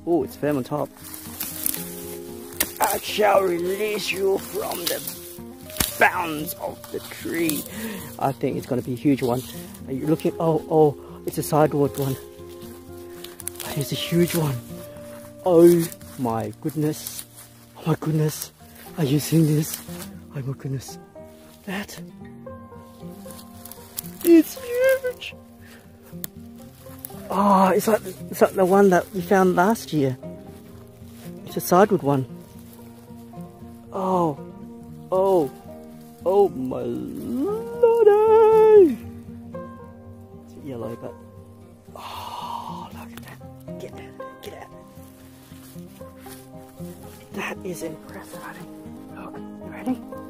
Oh, it's firm on top. I shall release you from the bounds of the tree. I think it's going to be a huge one. Are you looking? Oh, it's a sideward one. It's a huge one. Oh my goodness. Oh my goodness. Are you seeing this? Oh my goodness. That. It's huge. Oh, it's like the one that we found last year. It's a sideward one. Oh my lordy! It's yellow, but oh, look at that! Get out! That is impressive, honey. Look, you ready?